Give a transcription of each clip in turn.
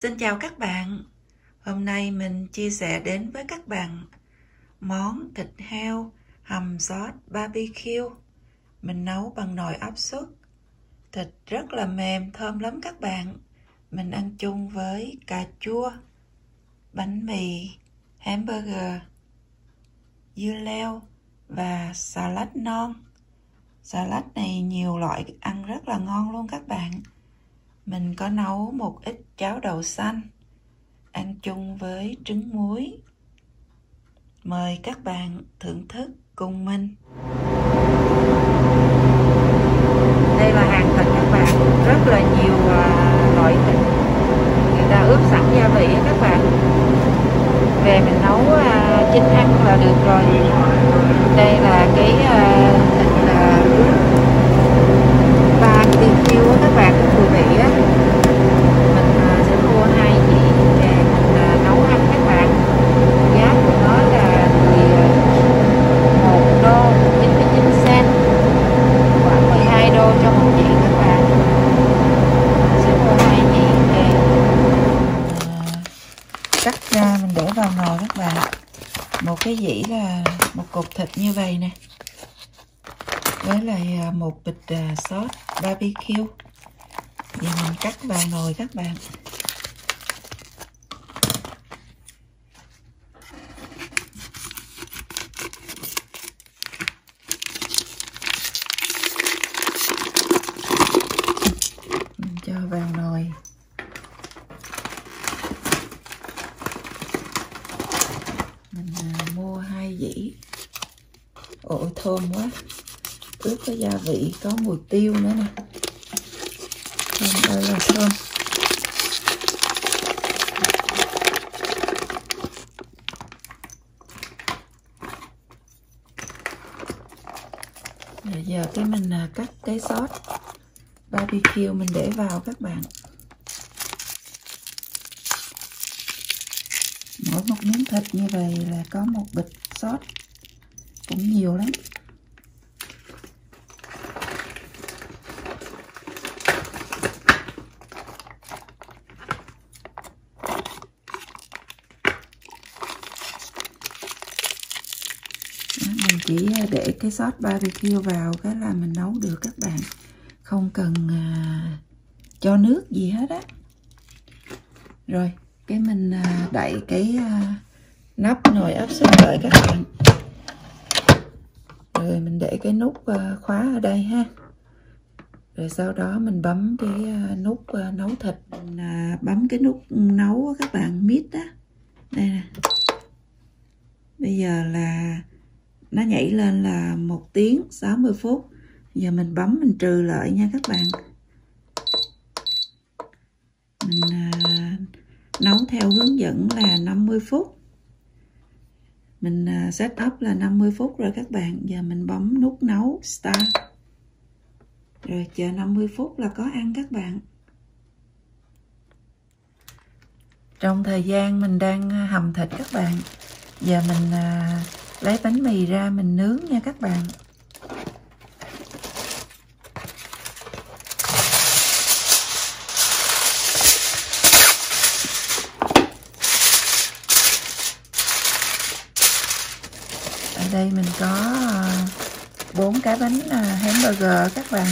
Xin chào các bạn. Hôm nay mình chia sẻ đến với các bạn món thịt heo hầm sốt barbecue. Mình nấu bằng nồi áp suất. Thịt rất là mềm, thơm lắm các bạn. Mình ăn chung với cà chua, bánh mì, hamburger, dưa leo và salad non. Salad này nhiều loại ăn rất là ngon luôn các bạn. Mình có nấu một ít cháo đậu xanh, ăn chung với trứng muối. Mời các bạn thưởng thức cùng mình. Đây là hàng thịt các bạn, rất là nhiều loại thịt. Người ta ướp sẵn gia vị các bạn. Về mình nấu chín ăn là được rồi. Đây là cái thịt ướp barbecue các bạn, cái mùi vị á. Mình sẽ mua 2 dĩ để mình nấu ăn các bạn. Giá của nó là 11 đô 99 cent, khoảng 12 đô cho một dĩ các bạn. Mình sẽ mua 2 dĩ để cắt ra mình để vào nồi các bạn. Một cái dĩ là một cục thịt như vậy nè, với lại một bịch sốt barbecue. Giờ mình cắt vào nồi các bạn. Mình cho vào nồi. Mình mua 2 dĩ. Ôi thơm quá. Ướp cái gia vị có mùi tiêu nữa nè. Thơm ơi là thơm. Rồi giờ cái mình cắt cái sốt barbecue mình để vào các bạn. Mỗi một miếng thịt như vậy là có một bịch sốt, cũng nhiều lắm. Mình chỉ để cái sốt barbecue vào cái là mình nấu được các bạn, không cần cho nước gì hết á. Rồi cái mình đậy cái nắp nồi áp suất lại các bạn, rồi mình để cái nút khóa ở đây ha. Rồi sau đó mình bấm cái nút nấu thịt, mình bấm cái nút nấu các bạn, mít á, đây nè. Bây giờ là nó nhảy lên là 1 tiếng 60 phút. Giờ mình bấm mình trừ lại nha các bạn. Mình nấu theo hướng dẫn là 50 phút. Mình set up là 50 phút rồi các bạn. Giờ mình bấm nút nấu start. Rồi chờ 50 phút là có ăn các bạn. Trong thời gian mình đang hầm thịt các bạn, giờ mình lấy bánh mì ra mình nướng nha các bạn. Ở đây mình có 4 cái bánh hamburger các bạn.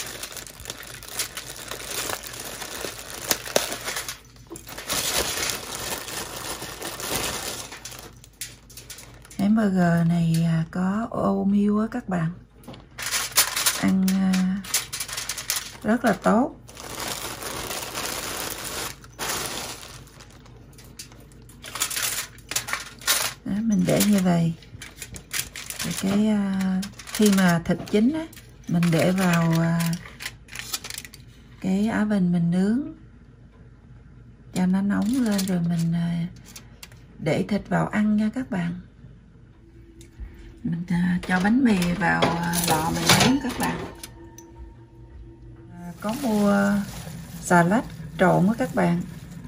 Hamburger này có oatmeal á các bạn, ăn rất là tốt. Đó, mình để như vậy. Rồi cái khi mà thịt chín á, mình để vào cái oven mình nướng cho nó nóng lên, rồi mình để thịt vào ăn nha các bạn. Mình cho bánh mì vào lò mình nướng các bạn. Có mua salad trộn á các bạn.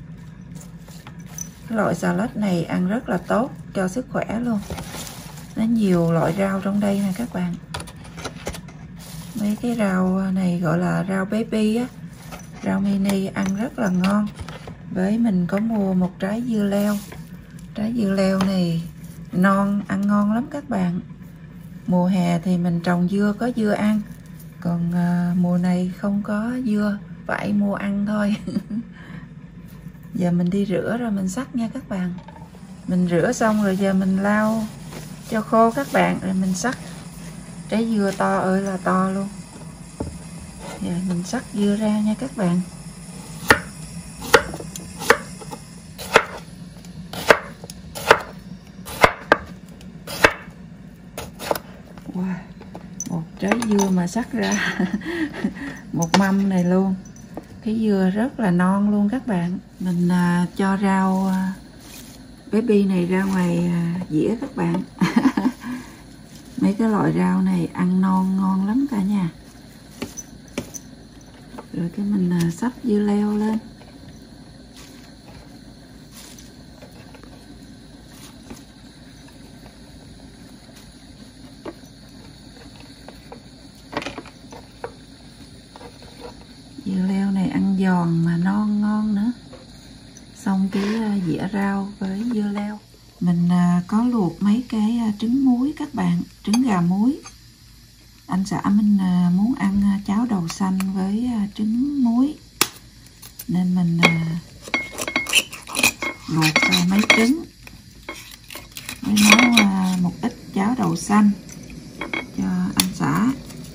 Cái loại salad này ăn rất là tốt cho sức khỏe luôn. Nó nhiều loại rau trong đây nè các bạn. Mấy cái rau này gọi là rau baby á, rau mini ăn rất là ngon. Với mình có mua một trái dưa leo. Trái dưa leo này non, ăn ngon lắm các bạn. Mùa hè thì mình trồng dưa có dưa ăn, còn mùa này không có dưa, phải mua ăn thôi. Giờ mình đi rửa rồi mình xắt nha các bạn. Mình rửa xong rồi giờ mình lau cho khô các bạn, rồi mình xắt. Trái dưa to ơi là to luôn. Giờ mình xắt dưa ra nha các bạn. Wow, một trái dưa mà xắt ra một mâm này luôn. Cái dưa rất là non luôn các bạn. Mình cho rau baby này ra ngoài dĩa các bạn. Mấy cái loại rau này ăn non ngon lắm cả nhà. Rồi cái mình xắt dưa leo lên. Dưa leo này ăn giòn mà non ngon nữa. Xong cái dĩa rau với dưa leo. Mình có luộc mấy cái trứng muối các bạn, trứng gà muối. Anh xã mình muốn ăn cháo đậu xanh với trứng muối, nên mình luộc mấy trứng với nấu một ít cháo đậu xanh cho anh xã.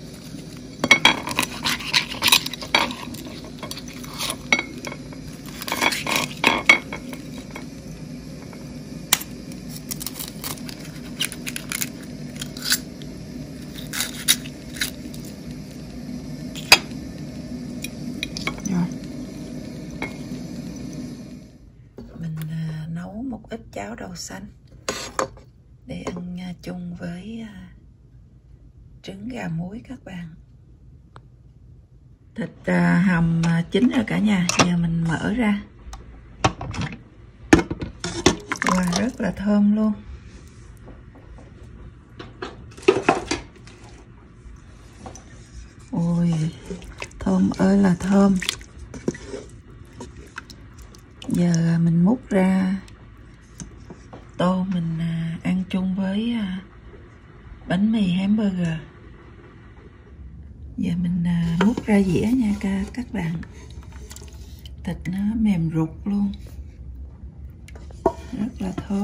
Rồi mình nấu một ít cháo đậu xanh để ăn chung với trứng gà muối các bạn. Thịt hầm chín rồi cả nhà. Giờ mình mở ra. Wow, rất là thơm luôn. Ôi, thơm ơi là thơm. Giờ mình múc ra tô, mình ăn chung với bánh mì hamburger. Giờ mình múc ra dĩa nha các bạn. Thịt nó mềm rụt luôn, rất là thơm.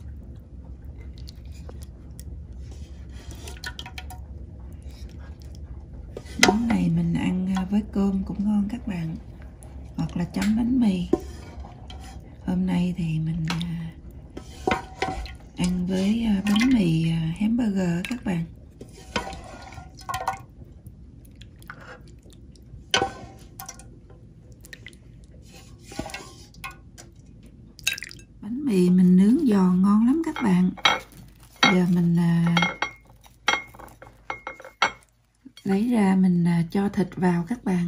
Món này mình ăn với cơm cũng ngon các bạn, hoặc là chấm bánh mì. Hôm nay thì mình ăn với bánh mì hamburger các bạn. Bánh mì mình nướng giòn ngon lắm các bạn. Giờ mình lấy ra, mình cho thịt vào các bạn.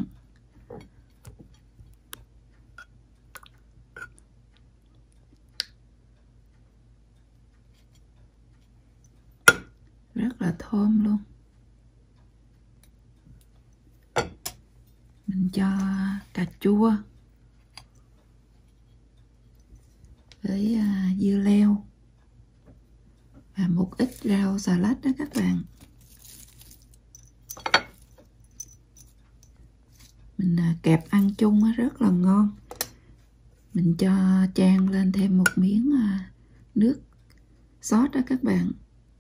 Rất là thơm luôn. Mình cho cà chua với dưa leo và một ít rau xà lách đó các bạn. Mình kẹp ăn chung rất là ngon. Mình cho chan lên thêm một miếng nước sốt đó các bạn.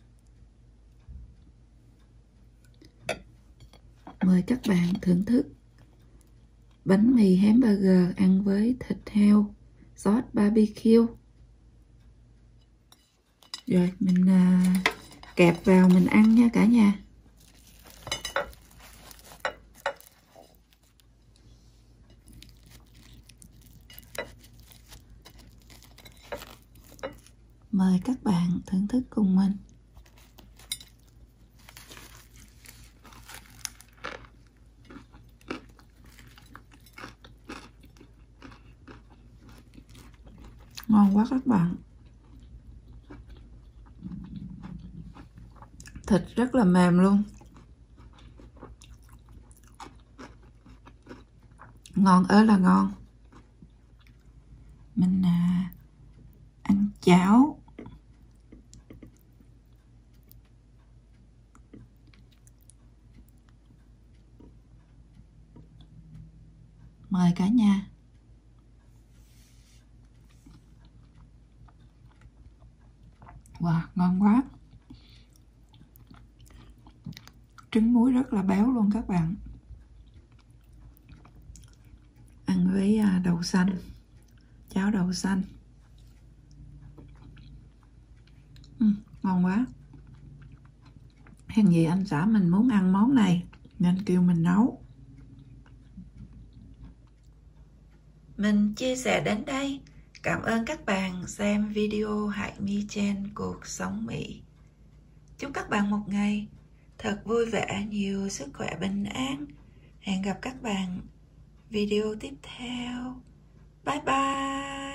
Mời các bạn thưởng thức bánh mì hamburger ăn với thịt heo, sốt barbecue. Rồi mình kẹp vào mình ăn nha cả nhà. Mời các bạn thưởng thức cùng mình. Ngon quá các bạn. Thịt rất là mềm luôn. Ngon ơi là ngon. mình ăn cháo. Mời cả nhà. Wow, ngon quá. Trứng muối rất là béo luôn các bạn. Ăn với đậu xanh, cháo đậu xanh. Ngon quá. Hèn gì anh xã mình muốn ăn món này nên kêu mình nấu. Mình chia sẻ đến đây. Cảm ơn các bạn xem video Hạnh My Chen Cuộc Sống Mỹ. Chúc các bạn một ngày thật vui vẻ, nhiều sức khỏe, bình an. Hẹn gặp các bạn video tiếp theo. Bye bye.